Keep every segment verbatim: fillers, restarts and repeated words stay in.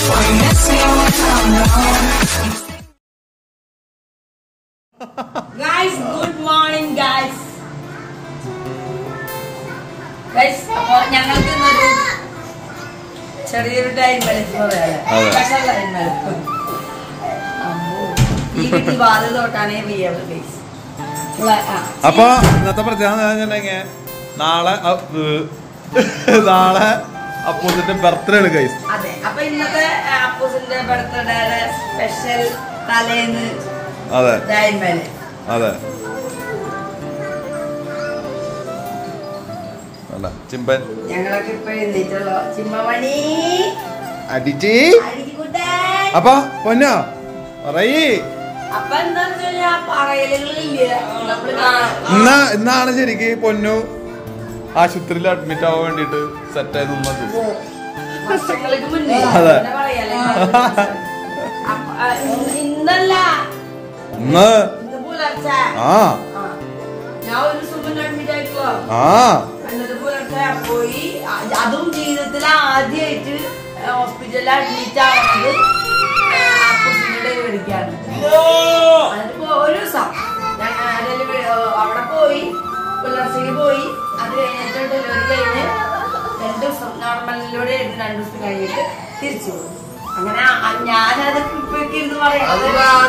Guys, good morning, guys. Guys, അപ്പോൾ ഞങ്ങൾക്ക് ഇന്നൊരു ചെറിയൊരു ടൈം സ്പെഷ്യൽ ടൈം ഈ വീട്ടിൽ വാതിൽ തൊട്ടാണേ വീഴുള്ളത് ഗൈസ്. അപ്പൊ ഇന്നത്തെ പ്രത്യേകത നാളെ നാളെ അപ്പൂസിന്റെ ബർത്ത്ഡേ ആണ് ഗൈസ്. അതെ, അപ്പൊ ഇന്നത്തെ അപ്പൂസിന്റെ ബർത്ത്ഡേ സ്പെഷ്യൽ തലേന്ന് അതെ ഡൈൻമേല് അതെ അല്ല ചിമ്പൻ ഞങ്ങളൊക്കെ ഇപ്പൊ എഴുന്നേറ്റുള്ളൂ. ചിമ്മമണി അടിച്ച് അപ്പൊ പൊന്നോ പറയ്. അപ്പൊ എന്താന്ന് വെച്ചാ പറയലുകളില്ല. ഇന്നാ ഇന്നാണ് ശരിക്ക് പൊന്നു ആശുപത്രിയിൽ അഡ്മിറ്റ് ആവാൻ വേണ്ടിട്ട് സെറ്റ് ആയത് വർഷങ്ങൾക്ക് മുന്നേ അതെ പറയാലേ. ഇന്നല്ല ഇന്ന് ഇന്ന് പുലർച്ചെ ആ ഞാൻ ഒരു സുഖം അഡ്മിറ്റ് ആയിട്ടുള്ളൂ. ആ എന്നിട്ട് പുലർച്ചെ പോയി. അതും ജീവിതത്തിൽ ആദ്യമായിട്ട് ഹോസ്പിറ്റലിൽ അഡ്മിറ്റ് ആവുന്നത് അപ്പൂസിന്റെ ഡെലിവറിക്കാണ്. അതിപ്പോ ഒരു ദിവസം ഡെലിവറി അവിടെ പോയി, പുലർച്ചയ്ക്ക് പോയി. അത് കഴിഞ്ഞിട്ട് ഡെലിവറി കഴിഞ്ഞ് രണ്ടു ദിവസം നോർമലിലൂടെ രണ്ടു ദിവസം കഴിഞ്ഞിട്ട് തിരിച്ചു പോകും. അങ്ങനെ ഞാനത് ഇപ്പൊക്കെ ഇരുന്ന് പറയുന്നത്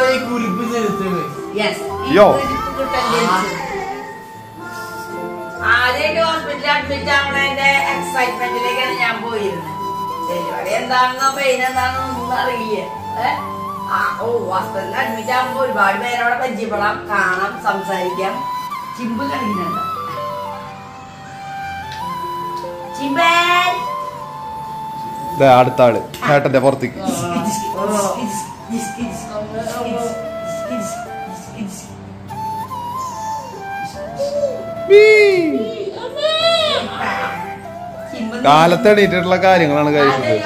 ആദ്യമായിട്ട് ഹോസ്പിറ്റലിൽ അഡ്മിറ്റ് ആവണതിന്റെ എക്സൈറ്റ്മെന്റിലേക്കാണ് ഞാൻ പോയിരുന്നത്. ഡെലിവറി എന്താണെന്നോ പെയിൻ എന്താണെന്നോ ഒന്നും അറിയില്ല. ഓ ഹോസ്പിറ്റലിൽ അഡ്മിറ്റ് ആകുമ്പോ ഒരുപാട് പേരോടെ പരിചയപ്പെടാം, കാണാം, സംസാരിക്കാം. ചിമ്പ് കളിക്കുന്നുണ്ട്. ചിമ്പൻ അടുത്ത ആള് ഏട്ടന്റെ പുറത്തേക്ക് കാലത്ത് എണീറ്റിട്ടുള്ള കാര്യങ്ങളാണ് കഴിച്ചത്.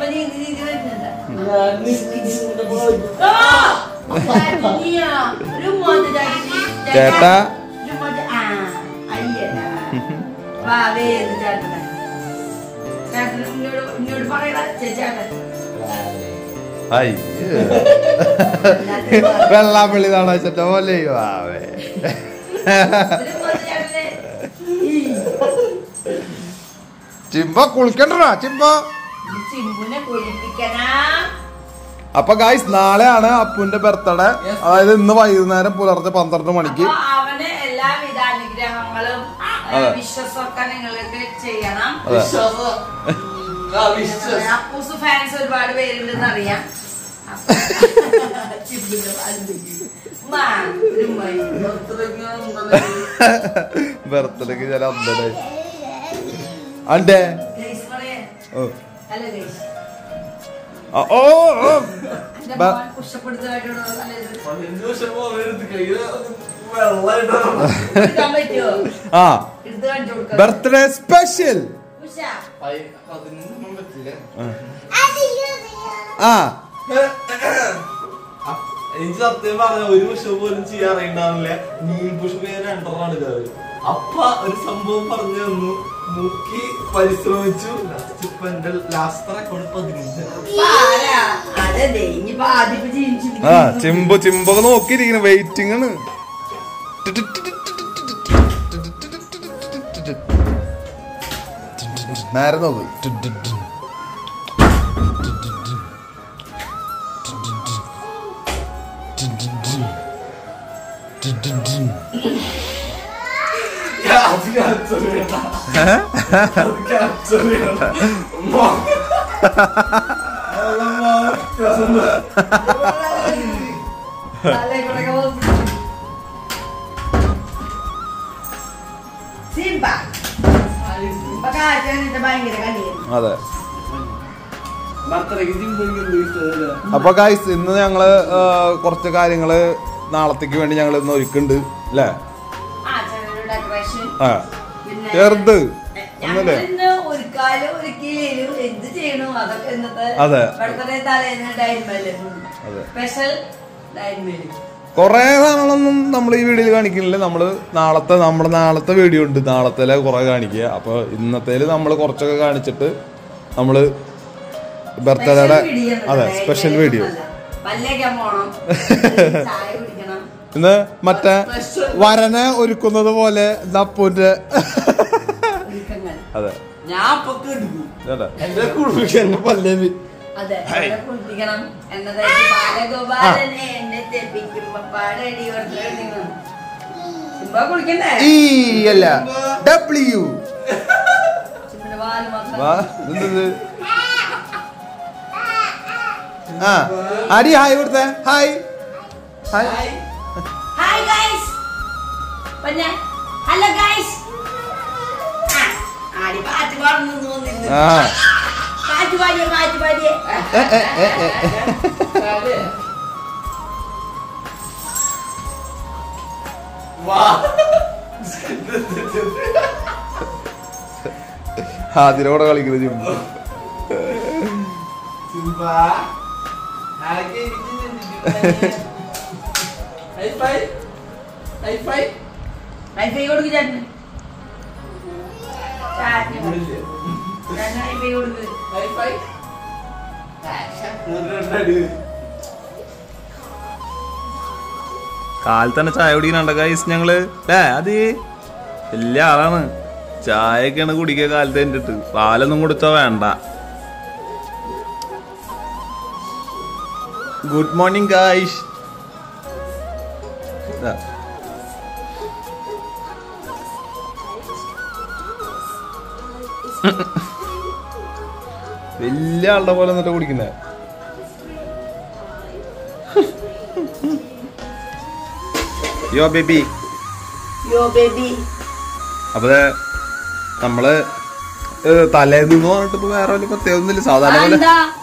ചേട്ടാ വെള്ളാപ്പള്ളി താണാച്ചിട്ട പോലെ ആവേ ചിമ്പ കുളിക്കണ്ടോ ചിമ്പ. അപ്പൊ ഗായ്സ് നാളെയാണ് അപ്പുവിന്റെ ബർത്ത്ഡേ. അതായത് ഇന്ന് വൈകുന്നേരം പുലർച്ചെ പന്ത്രണ്ട് മണിക്ക്. അവന് എല്ലാവിധ അനുഗ്രഹങ്ങളും വിശ്വാസമൊക്കെ നിങ്ങൾക്ക് ചെയ്യണം. അപ്പൂസ് ഫാൻസ് ഒരുപാട് പേരുണ്ടെന്ന് അറിയാം. ബർത്ത്ഡേക്ക് ചില അന്തേ അണ്ടേ ഓ ആ ബർത്ത്ഡേ സ്പെഷ്യൽ ആ എനിക്ക് സത്യം പറഞ്ഞ ഒരു പുഷപ്പ് പോലും ചെയ്യാൻ അറിയണ്ടാവില്ല. നീ പുഷപ്പ് ചെയ്യാൻ രണ്ടെണ്ണമാണ് കയറി. അപ്പ ഒരു സംഭവം പറഞ്ഞു തന്നു, മുക്കി പരിശ്രമിച്ചു. ലാസ്റ്റ് റെക്കോർഡ് പതിനഞ്ച്. ആ ചിമ്പ് ചിമ്പൊക്കെ നോക്കിയിരിക്കുന്നു, വെയിറ്റിംഗ് ആണ്. നേരെ നോക്ക്. അതെ. അപ്പൊ ഗൈസ് ഇന്ന് ഞങ്ങള് കുറച്ച് കാര്യങ്ങള് നാളത്തേക്ക് വേണ്ടി ഞങ്ങൾ ഇന്ന് ഒരുക്കുന്നുണ്ട് അല്ലേ? ആ ചെറുത് ഒന്നല്ലേ? അതെ കൊറേ സാധനങ്ങളൊന്നും നമ്മൾ ഈ വീഡിയോയിൽ കാണിക്കുന്നില്ല. നമ്മള് നാളത്തെ നമ്മുടെ നാളത്തെ വീഡിയോ ഉണ്ട്, നാളത്തെ കുറെ കാണിക്കുക. അപ്പൊ ഇന്നത്തേല് നമ്മള് കുറച്ചൊക്കെ കാണിച്ചിട്ട് നമ്മള് ബർത്ത്ഡേയുടെ അതെ സ്പെഷ്യൽ വീഡിയോ. ഇന്ന് മറ്റേ വരനെ ഒരുക്കുന്നത് പോലെ അപ്പൂന്റെ അതെ ഞാൻ പല്ലവി അതെ കുളിപ്പിക്കണം എന്നതായിട്ട് ബാലഗോപാലനെ എന്നെ തെപ്പിക്കുമ്പോ പാടടി സിംബ കുളിക്കണ്ടേ ഈ അല്ല ഡബ്ല്യു ആ ആടി ഹായ് കൊടുത്തേ hi hi hi guys hello guys ആടി പാട്ട് പാടുന്നു തോന്നുന്നു ആ കാറ്റ് പാടിയേ കാറ്റ് പാടിയേ അതിനോടെ കളിക്കുന്നത് ചിമ്പു ഹൈഫൈ കൊടുക്ക് ചേട്ടന് ഹൈഫൈ കൊടുക്ക് ഹൈഫൈ കാലത്ത് തന്നെ ചായ കുടിക്കണുണ്ട് ഗൈസ് ഞങ്ങള് അല്ലേ അത് വലിയ ആളാണ്. ചായയൊക്കെയാണ് കുടിക്കുക കാലത്ത് കഴിഞ്ഞിട്ട്. പാലൊന്നും കുടിച്ചാ വേണ്ട. Good morning guys. വലിയ ആളുടെ പോലെ എന്നിട്ട് കുടിക്കുന്നേ. യോ ബേബി യോ ബേബി. അപ്പൊ നമ്മള് തലേന്ന് പറഞ്ഞിട്ട് ഇപ്പൊ വേറെ വലിയ പ്രത്യേകത ഒന്നുമില്ല. സാധാരണ പോലെ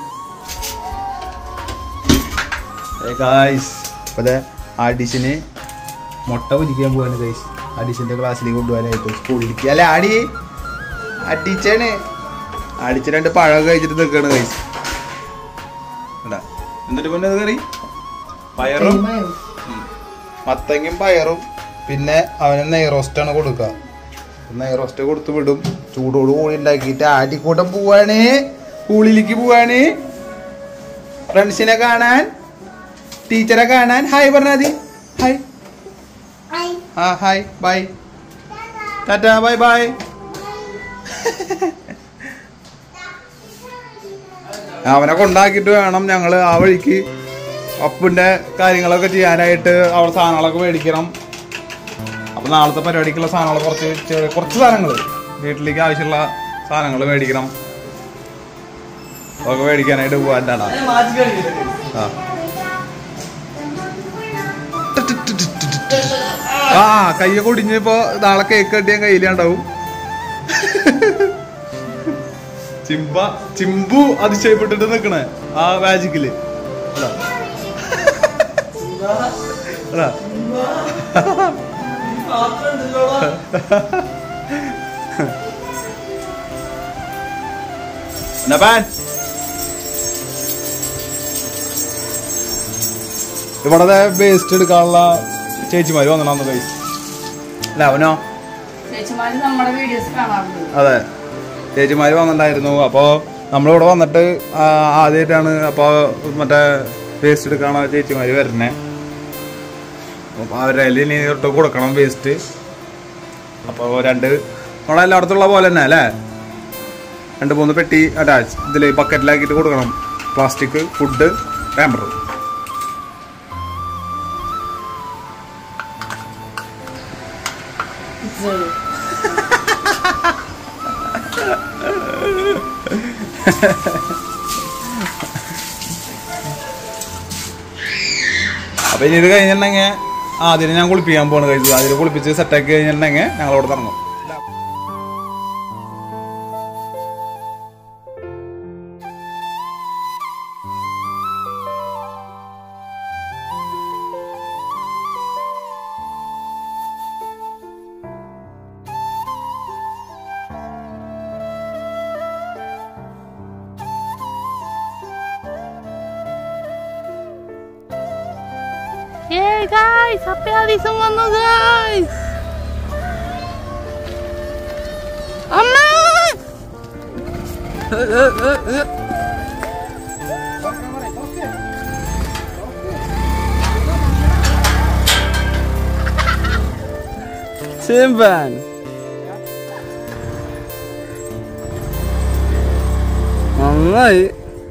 ഗൈസ് അപ്പൊ ആഡിഷന് മുട്ട പൊരിക്കാൻ പോവാണ് ഗൈസ്. ആഡിഷന്റെ ക്ലാസ്സിലേക്ക് കൊണ്ടുപോകാനായിട്ട് സ്കൂളിലേക്ക്. അല്ലെ ആടി അടിച്ചാണ് അടിച്ച രണ്ട് പഴമൊക്കെ കഴിച്ചിട്ട് നിൽക്കാണ് ഗൈസ്. എന്നിട്ട് പിന്നെ കറി പയറും മത്തങ്ങയും പയറും പിന്നെ അവന് നെയ്റോസ്റ്റാണ് കൊടുക്കുക. നെയ്റോസ്റ്റ് കൊടുത്ത് വിടും. ചൂടോട് കൂടി ഉണ്ടാക്കിയിട്ട് ആടിക്കൂട്ടം പോവാണ്. സ്കൂളിലേക്ക് പോവാണ്. ഫ്രണ്ട്സിനെ കാണാൻ ടീച്ചറെ കാണാൻ. ഹായ് പറഞ്ഞാൽ മതി. ഹായ് ആ hi bye tata bye bye. അവനെ കൊണ്ടാക്കിയിട്ട് വേണം ഞങ്ങള് ആ വഴിക്ക് അപ്പിന്റെ കാര്യങ്ങളൊക്കെ ചെയ്യാനായിട്ട്. അവിടെ സാധനങ്ങളൊക്കെ മേടിക്കണം. അപ്പൊ നാളത്തെ പരിപാടിക്കുള്ള സാധനങ്ങൾ കുറച്ച് ചെറിയ കുറച്ച് സാധനങ്ങൾ വീട്ടിലേക്ക് ആവശ്യമുള്ള സാധനങ്ങൾ മേടിക്കണം. അതൊക്കെ മേടിക്കാനായിട്ട് പോകാനാണ്. ആ കയ്യൊക്കെ ഒടിഞ്ഞപ്പോ നാളെ കേക്ക് കട്ടിയാൻ കയ്യിലുണ്ടാവും. ചിമ്പ ചിമ്പു അതിശയപ്പെട്ടിട്ട് നിക്കണേ ആ മാജിക്കില്. ഇവിടെ വേസ്റ്റ് എടുക്കാനുള്ള ചേച്ചിമാര് വന്നിട്ടുണ്ടോ ഗൈസ്? അല്ല അവനോ? അതെ ചേച്ചിമാര് വന്നിട്ടുണ്ടായിരുന്നു. അപ്പൊ നമ്മളിവിടെ വന്നിട്ട് ആദ്യമായിട്ടാണ് അപ്പൊ മറ്റേ വേസ്റ്റ് എടുക്കാണോ ചേച്ചിമാര് വരണേ. അപ്പൊ അവരുടെ ഇനി തൊട്ട് കൊടുക്കണം വേസ്റ്റ്. അപ്പൊ രണ്ട് നമ്മളെ എല്ലായിടത്തുള്ള പോലെ തന്നെ അല്ലേ രണ്ട് മൂന്ന് പെട്ടി അറ്റാച്ച് ഇതില് ബക്കറ്റിലാക്കിയിട്ട് കൊടുക്കണം. Plastic food paper. അപ്പൊ ഇനി ഇത് കഴിഞ്ഞിട്ടുണ്ടെങ്കിൽ അതിന് ഞാൻ കുളിപ്പിക്കാൻ പോണ് കഴിച്ചു. അതിന് കുളിപ്പിച്ച് സെറ്റാക്കി കഴിഞ്ഞിട്ടുണ്ടെങ്കിൽ ഞങ്ങളവിടെ തുടങ്ങും. Hey guys, happy Addison വന്നു guys. അമ്മ Simban. നന്നായി.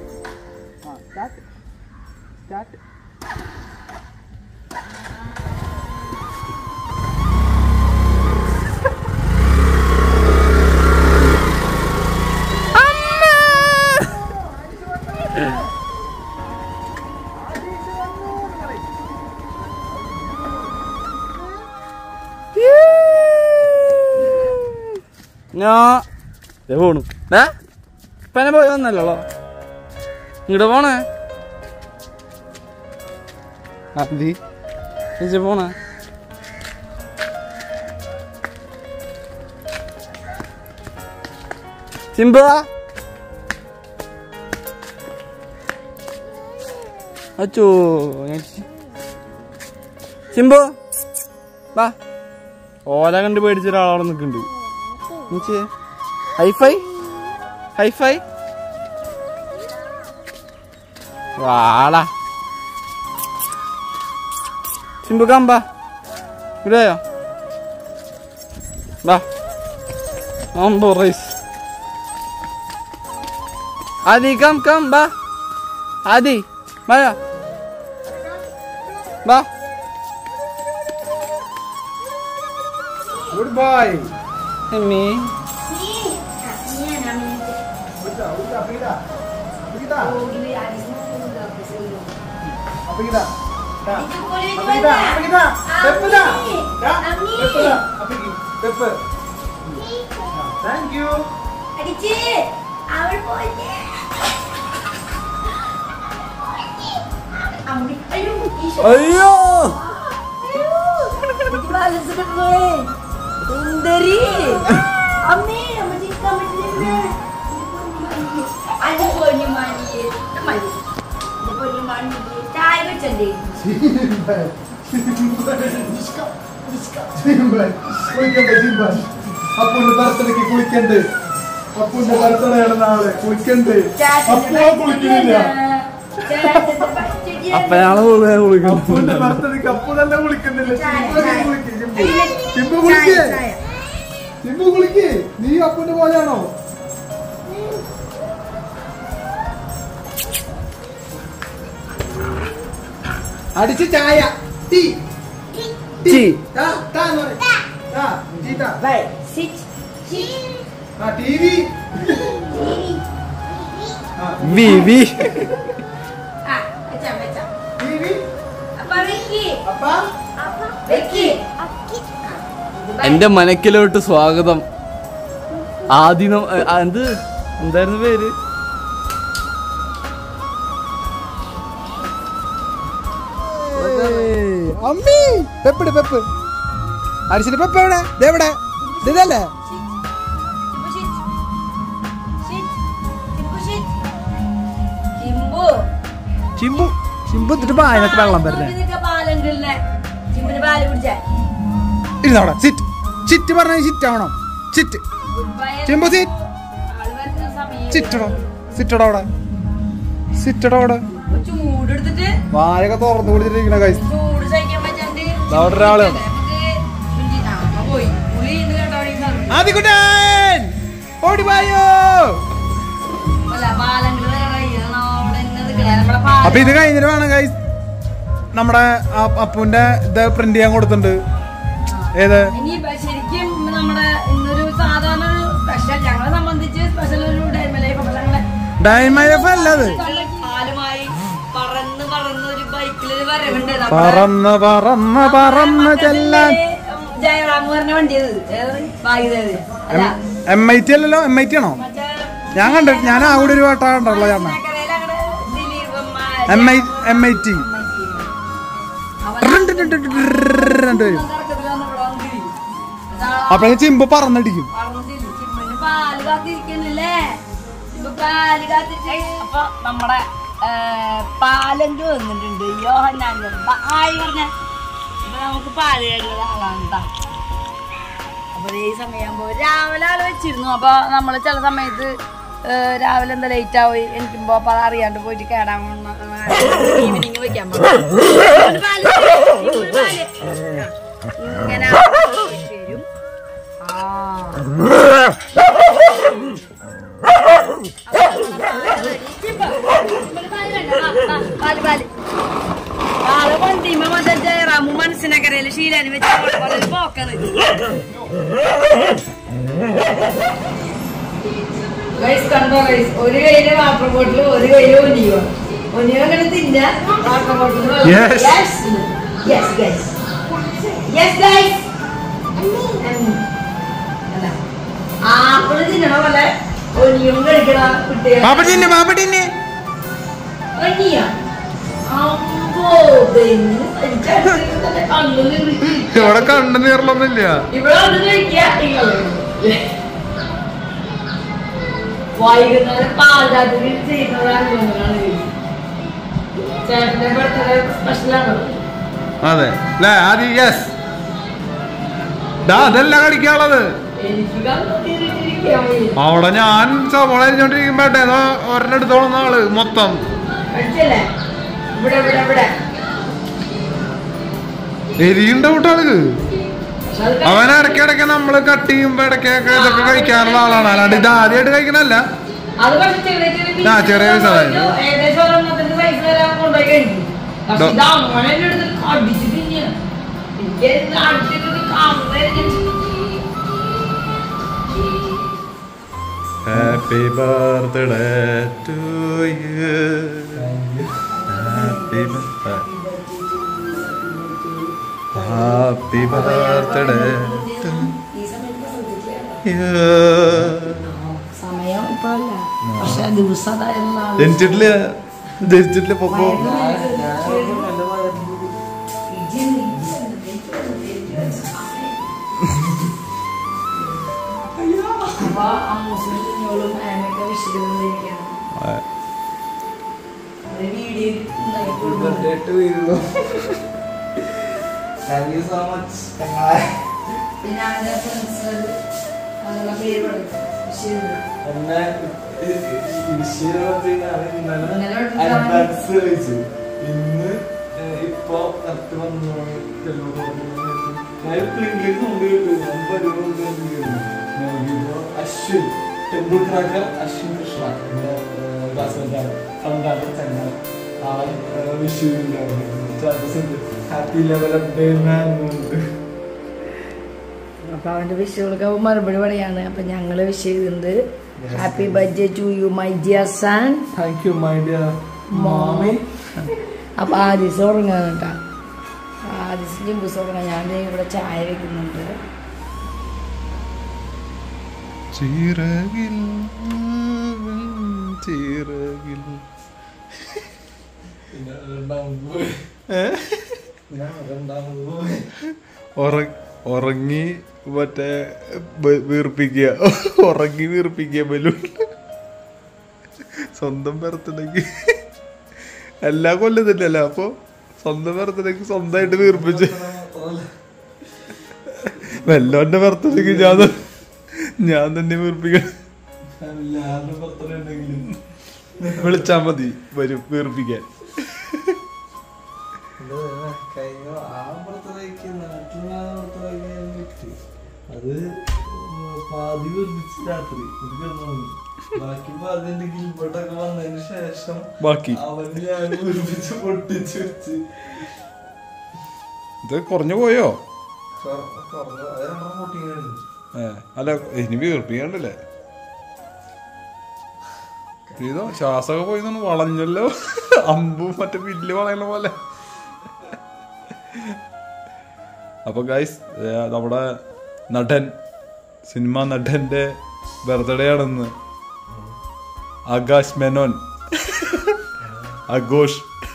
ഞാൻ പോണു ഏ പന പോയി വന്നല്ലോ ഇങ്ങോട്ട് പോണേ അതി പോണേ സിംബ അച്ചോ സിംബു വാ ഓല കണ്ട് പേടിച്ച ഒരാളവിടെ നിൽക്കുന്നുണ്ട്. ഹൈഫൈ ഹൈഫൈ വാടാ സിംബു കാമ്പാ ഇവിടെയോ വാ അമ്പോ റൈസ് ആദി കം കം വാ ആദി വാ വാ good bye Emmy thank you. അയ്യോ സുന്ദരി അമ്മേ അമ്മ ചിക്കാൻ പറ്റില്ല അത് പൊന്നു മണിയെ മണി പൊന്നു മണി ചായ വെച്ചേ അപ്പൂന്റെ ബർത്ത്ഡേക്ക് കുളിക്കണ്ട്. അപ്പൂന്റെ ബർത്ത്ഡേയാണ് നാളെ കുളിക്കണ്ട്. അപ്പോ കുളിക്കുന്നില്ല. അപ്പനാളെ കുളിക്കണം. അപ്പൂന്റെ ബർത്ത്ഡേക്ക് അപ്പു തന്നെ കുളിക്കുന്നില്ല. ചിമ്പു കുളിക്കേ ചിമ്പു കുളിക്കേ നീ അപ്പൂന്റെ പോലെയാണോ? അടിച്ച് ചായ ടീ ടീ ടാ ടാ എന്ന് പറ. ടാ ടീ ടാ. ബൈ സിറ്റ് ആ ടിവി വി വി ആ അച്ഛാ അച്ഛാ ടിവി അപ്പ വെക്കി അപ്പ അപ്പ വെക്കി എന്റെ മനക്കിലോട്ട് സ്വാഗതം. ആദ്യം എന്ത് എന്തായിരുന്നു പേര്? അമ്മി പെപ്പിട് പെപ്പ് അടിച്ചിട്ട് പെപ്പ് എവിടെ ഇതെവിടെ ഇതല്ലേ ചിമ്പു ചിമ്പു എന്നിട്ട് പായനൊക്കെ വെള്ളം വരണേ ഇരുന്നവിടെ സിറ്റ് ചിറ്റ് പറഞ്ഞ സിറ്റ് ആവണം ചിറ്റ് ചിമ്പു സിറ്റ് സിറ്റടോ സിറ്റടോ അവിടെ സിറ്റടോ അവിടെ ചൂടെടുത്തിട്ട് വായൊക്കെ തുറന്നു കൊടുത്തിട്ടിരിക്കണ കൈ ചൂട് സഹിക്കാൻ പറ്റാണ്ട് അവിടെ ഒരാള് പോയി പുളി ഇന്ന് കേട്ടോ ആദികുട്ടൻ ഓടി വായോ. അല്ല പാലങ്ങൾ വേറെ നമ്മുടെ അപ്പൊ ഇത് കഴിഞ്ഞിട്ട് വേണം ഗൈസ് നമ്മുടെ അപ്പുന്റെ ഇത് പ്രിന്റ് ചെയ്യാൻ കൊടുത്തിട്ടുണ്ട്. ഏത് ഇനി ശരിക്കും നമ്മുടെ ഇന്നൊരു സാധാരണ ഒരു സ്പെഷ്യൽ ഞങ്ങളെ സംബന്ധിച്ച് സ്പെഷ്യൽ ഒരു ഡൈമലൈഫ് ഡൈമൈലഫ് അല്ലത് പാലുമായി പറന്ന് പറന്ന് ഒരു ബൈക്കിൽ വരവുണ്ട് പറന്ന് പറന്ന് പറന്ന് ചെല്ലാൻ ജയറാമുറിന്റെ വണ്ടി വാങ്ങിയത് അല്ല എം ഐ ടി അല്ലല്ലോ എം ഐ ടി ആണോ? ഞാൻ കണ്ടിട്ട് ഞാൻ ആ കൂടെ ഒരു വട്ട കണ്ടല്ലോ ഞാൻ M I M I T രണ്ടുപേരും അപ്പൊ ചിമ്പ് പറന്നടിക്കും. പാല് കാത്തിരിക്കണല്ലേ പാല് കാത്തിരിക്ക അപ്പൊ നമ്മുടെ പാലങ്ക് വന്നിട്ടുണ്ട്. യോഹന്നാൻ ആയി പറഞ്ഞ ഇപ്പൊ നമുക്ക് പാല് കഴിഞ്ഞ ആളാണ്. അപ്പൊ ഈ സമയമാകുമ്പോ രാവിലെ ആള് വെച്ചിരുന്നു. അപ്പൊ നമ്മള് ചില സമയത്ത് രാവിലെ എന്താ ലേറ്റ് ആയി എനിക്കുമ്പോ അപ്പൊ അത് അറിയാണ്ട് പോയിട്ട് കേടാൻ ഈവനിങ് വെക്കാൻ ഇങ്ങനെ വരും. ജയറാമു മനസ്സിനക്കരയില് ശീലാനി വെച്ച് പോക്കത് കണ്ടോ ഗൈസ്, ഒരു കയ്യില് വാട്ടർ ബോട്ടില് ഒരു കയ്യില് ഒനിയോ ഒനിയോ അങ്ങനെ തിന്ന വാട്ടർ ബോട്ടില് ആപ്പിള് തിന്നണ പോലെ ഒനിയും കഴിക്കണ കുട്ടികൾ ഇവിടെ കണ്ണു നീറലൊന്നുമില്ല. ഇവിടെ ഒന്ന് കഴിക്കുക. വൈകുന്നേരം പാലരാത്രി ചെയ്യുന്നതാണ് ചേട്ടന്റെ ബർത്ത്ഡേ സ്പെഷ്യലാണ്. അതെ അല്ലേ? ആദ്യ യെസ് അതല്ല കളിക്കാനുള്ളത്. അവിടെ ഞാൻ സവോള അരിഞ്ഞോണ്ടിരിക്കുമ്പോട്ടെ ഒരെണ്ണം എടുത്തോളുന്ന ആള് മൊത്തം എരിയുണ്ട കൂട്ടാണ്. അവൻ ഇടയ്ക്കിടയ്ക്ക് നമ്മള് കട്ട് ചെയ്യുമ്പോ ഇടയ്ക്കൊക്കെ ഇതൊക്കെ കഴിക്കാനുള്ള ആളാണ്. അല്ലാണ്ട് ഇത് ആദ്യമായിട്ട് കഴിക്കണല്ല. ആ ചെറിയ പൈസ happy birthday to you. Happy birthday happy birthday to you. സമയം ഇപ്പൊ അല്ല, പക്ഷെ ദിവസം ജനിച്ചിട്ടില്ല ജനിച്ചിട്ടില്ല പൊക്കോ. Thank you so much. എന്നെ അഡ്വാൻസ് കഴിച്ചു. ഇന്ന് ഇപ്പൊ കത്ത് വന്നു അശ്വിൻ ടെണ്ടുൽക്കർ, അശ്വിൻ കൃഷ്ണ ചങ്ങ അവൻ വിഷു ഹാപ്പി ലെവൽ അപ്പൊ അവന്റെ വിഷുകൾക്ക് മറുപടി പറയാണ്. അപ്പൊ ഞങ്ങള് വിഷ് ചെയ്തിട്ടുണ്ട് happy birthday to you my dear son. Thank you my dear mommy. അപ്പൊ ആദിസ് ഉറങ്ങാൻ കേട്ടാ, ആദിസ് ജിംബൂസ് ഉറങ്ങാൻ. ഞാൻ ഇവിടെ ചായ വെക്കുന്നുണ്ട്. ചിറകിൽ ചിറകിൽ ഉറങ്ങി മറ്റേ വീർപ്പിക്കുക, ഉറങ്ങി വീർപ്പിക്കുക ബലൂൺ. സ്വന്തം ബർത്ത്ഡേക്ക് എല്ലാ കൊല്ലം തന്നെയല്ല, അപ്പൊ സ്വന്തം ബർത്ത്ഡേക്ക് സ്വന്തമായിട്ട് വീർപ്പിച്ച്. വെല്ലോന്റെ ബർത്ത്ഡേക്ക് ഞാൻ ഞാൻ തന്നെ വീർപ്പിക്കണം. വിളിച്ചാ മതി വരും വീർപ്പിക്കാൻ. അത് പാതി വീർപ്പിച്ച് രാത്രി ബാക്കി പാതി എന്റെ ഗിൽബർട്ടൊക്കെ വന്നതിന് ശേഷം ബാക്കി അവന് ഞാൻ വീർപ്പിച്ച് പൊട്ടിച്ച് വെച്ച്. ഇത് കുറഞ്ഞു പോയോ? കുറഞ്ഞു, അത് രണ്ടെണ്ണം പൊട്ടിങ്ങായിരുന്നു. ഏ അല്ല ഇനി വീർപ്പിക്കണ്ടല്ലേ? ഇതോ ശ്വാസമൊക്കെ പോയി വളഞ്ഞല്ലോ, അമ്പും മറ്റേ വില്ല് വളയുന്ന പോലെ. അപ്പൊ ഗൈസ് നമ്മുടെ നടൻ, സിനിമ നടന്റെ ബർത്ത്ഡേ ആണെന്ന്. ആകാശ് മേനോൻ, ആഘോഷ്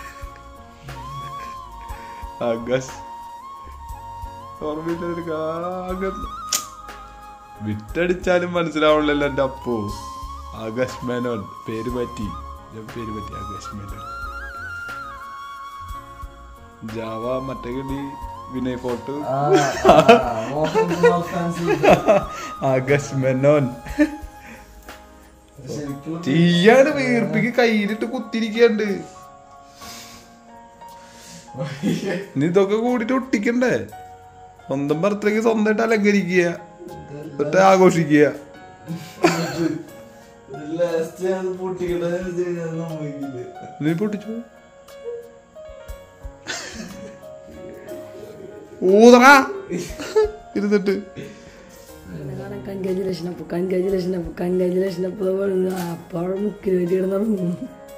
ആകാശ് ഓർമ്മയില്ല, വിറ്റടിച്ചാലും മനസ്സിലാവുള്ളല്ലോ എൻ്റെ അപ്പോ. ആകാശ് മേനോൻ പേര് പറ്റി, പേര് പറ്റി ആകാശ് മേനോൻ. ജാവ മറ്റേ കളി വിനയ് ഫോർട്ട്, ആകാശ് മേനോൻ. തീയാണ് വീർപ്പിക്ക് കയ്യിലിട്ട് കുത്തിരിക്കണ്ട്. നീ ഇതൊക്കെ കൂടിട്ട് ഒട്ടിക്കണ്ടേ? സ്വന്തം ബർത്ത്ഡേക്ക് സ്വന്തമായിട്ട് അലങ്കരിക്കുക. എന്നിട്ട് ആഘോഷിക്കുക. നീ പൊട്ടിച്ചു ഊതറ ഇരുന്നിട്ട് കൺഗ്രാജുലേഷൻ അപ്പൊ കൺഗ്രാജുലേഷൻ അപ്പൊ കൺഗ്രാജുലേഷൻ അപ്പൊ അപ്പോൾ മുക്കിൽ വേണ്ടി കിടന്നു.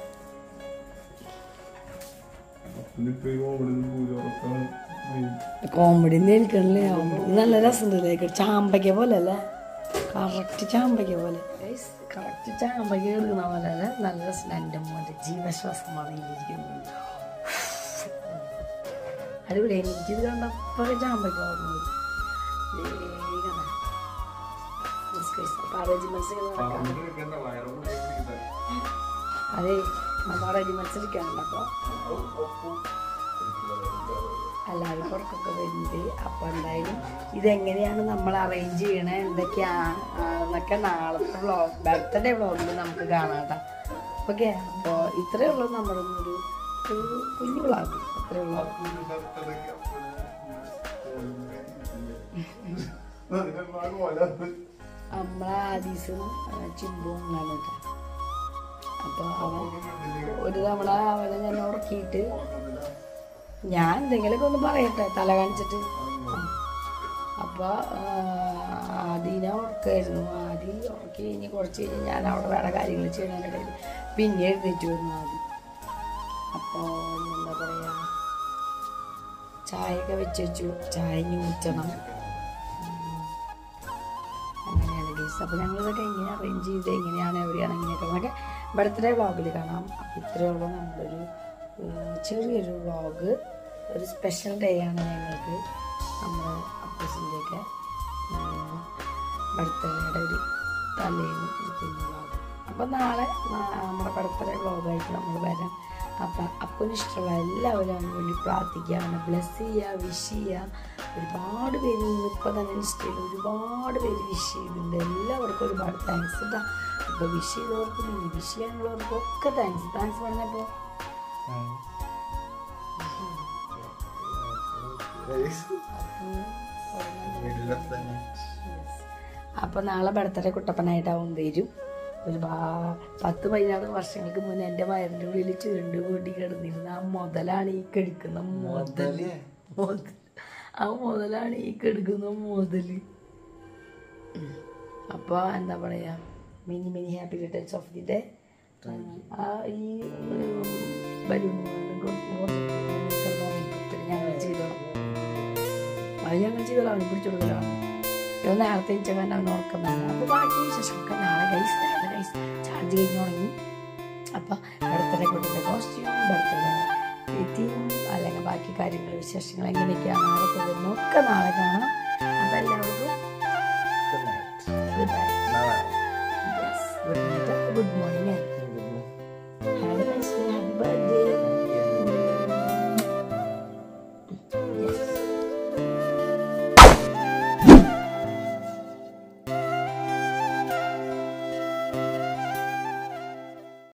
കോമഡി നിൽക്കണല്ലേ, നല്ല രസമുണ്ടല്ലേ, ചാമ്പയ്ക്ക പോലെ അല്ലേ, കറക്റ്റ് ചാമ്പയ്ക്ക പോലെ, കറക്റ്റ് ചാമ്പയ്ക്ക എടുക്കുന്ന പോലെ അല്ലേ, നല്ല രസം. എൻ്റെ മോൻ്റെ ജീവശ്വാസമാണ് ഇരിക്കുന്നത്. അടിപൊളി. എനിക്കിത് കണ്ടപ്പോൾ ചാമ്പയ്ക്ക ഓർമ്മ. അതെ നമ്മൾ റെഡിമെയ്ഡ്സ് എടുക്കാനുണ്ട്. അപ്പോൾ എല്ലാവരും പുറത്തൊക്കെ വരുന്നത്. അപ്പോൾ എന്തായാലും ഇതെങ്ങനെയാണ് നമ്മൾ അറേഞ്ച് ചെയ്യണേ എന്തൊക്കെയാന്നൊക്കെ നാളത്തെ വ്ളോഗ്, ബർത്ത്ഡേ വ്ളോഗിൽ നമുക്ക് കാണാം കേട്ടോ. ഓക്കെ, അപ്പോൾ ഇത്രയേ ഉള്ളൂ നമ്മുടെ ഒരു കുഞ്ഞു വ്ളോഗ്. അത്രയേ ഉള്ളൂ. നമ്മളെ ആദീസും ചിമ്പും ആണ് കേട്ടോ. അപ്പോൾ അവൻ ഒരു തവണ അവനെ ഞാൻ ഉറക്കിയിട്ട് ഞാൻ എന്തെങ്കിലുമൊക്കെ ഒന്ന് പറയട്ടെ തല കാണിച്ചിട്ട്. അപ്പോൾ ആദ്യം ഉറക്കായിരുന്നു. ആദ്യം ഉറക്കി കഴിഞ്ഞ് കുറച്ച് കഴിഞ്ഞ് ഞാൻ അവിടെ വേറെ കാര്യങ്ങൾ ചെയ്യുന്നതിനിടയിൽ പിന്നെ എഴുന്നേറ്റ് വന്നു ആദ്യം. അപ്പോൾ എന്താ പറയുക, ചായയൊക്കെ വെച്ച് വെച്ചു. ചായ ഊറ്റണം. അങ്ങനെയാണ് ഗൈസ്. അപ്പോൾ ഞങ്ങളിതൊക്കെ എങ്ങനെ അറേഞ്ച് ചെയ്ത് എങ്ങനെയാണ് എവിടെയാണ് എങ്ങനെയൊക്കെ എന്നൊക്കെ ബർത്ത്ഡേ വ്ളോഗിൽ കാണാം. അപ്പോൾ ഇത്രയേ ഉള്ളൂ നമ്മളൊരു ചെറിയൊരു വ്ളോഗ്. ഒരു സ്പെഷ്യൽ ഡേ ആണ് ഞങ്ങൾക്ക്, നമ്മുടെ അപ്പൂസിൻ്റെയൊക്കെ ബർത്ത്ഡേയുടെ ഒരു തലേന്ന് ഒരു കുഞ്ഞു വ്ളോഗ്. അപ്പോൾ നാളെ നമ്മുടെ ബർത്ത്ഡേ വ്ളോഗായിട്ട് നമ്മൾ വരാം. അപ്പം അപ്പന് ഇഷ്ടമുള്ള എല്ലാവരും അവന് വേണ്ടി പ്രാർത്ഥിക്കുക, അവനെ ബ്ലെസ് ചെയ്യുക, വിഷ് ചെയ്യുക. ഒരുപാട് പേര് ഇന്നിപ്പോൾ തന്നെ ഇൻസ്റ്റയിൽ ഒരുപാട് പേര് വിഷ് ചെയ്തിട്ടുണ്ട്. എല്ലാവർക്കും ഒരുപാട് താങ്ക്സ് കേട്ടോ. ഇപ്പോൾ വിഷ് ചെയ്തവർക്കും ഇനി വിഷ് ചെയ്യാനുള്ളവർക്കും ഒക്കെ താങ്ക്സ്. താങ്ക്സ് പറഞ്ഞപ്പോൾ അപ്പോൾ നാളെ ബർത്ത്ഡേ കുട്ടപ്പനായിട്ടാവും വരും. ഒരു പത്ത് പതിനാറ് വർഷങ്ങൾക്ക് മുന്നേ എൻ്റെ വയറിൻ്റെ ഉള്ളിൽ ചുരുണ്ട് കൂടി കിടന്നിരുന്ന ആ മുതലാണ് ഈ കെടുക്കുന്ന മുതൽ. മുതൽ ആ മുതലാണ് ഈ കെടുക്കുന്ന മുതൽ. അപ്പോൾ എന്താ പറയുക, many many happy returns of the day. ആ ഈ ബലൂൺ ഞങ്ങൾ ചെയ്തോളാം. അത് ഞങ്ങൾ ചെയ്തോളാം. അവന് പിടിച്ചു കൊടുക്കലാണ്. ഇത് നേരത്തെ വെച്ചാൽ അവൻ ഓർക്കുന്നതാണ്. അപ്പോൾ ബാക്കി വിശേഷമൊക്കെ നാളെ ഗൈസ് നാളെ ഗൈസ് ചാർജ് കഴിഞ്ഞ് തുടങ്ങി. അപ്പം ബർത്ത്ഡേ കുട്ടിയുടെ കോസ്റ്റ്യൂം, ബർത്ത്ഡേ തീം അല്ലെങ്കിൽ ബാക്കി കാര്യങ്ങൾ വിശേഷങ്ങൾ എങ്ങനെയൊക്കെയാണ് ആരൊക്കെ വരുന്നൊക്കെ നാളെ കാണാം.